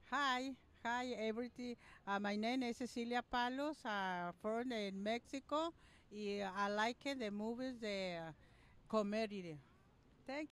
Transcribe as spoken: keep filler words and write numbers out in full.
Hi, hi, everything. Uh, my name is Cecilia Palos, uh, from uh, Mexico. Y I like the movies, the uh, comedy. Thank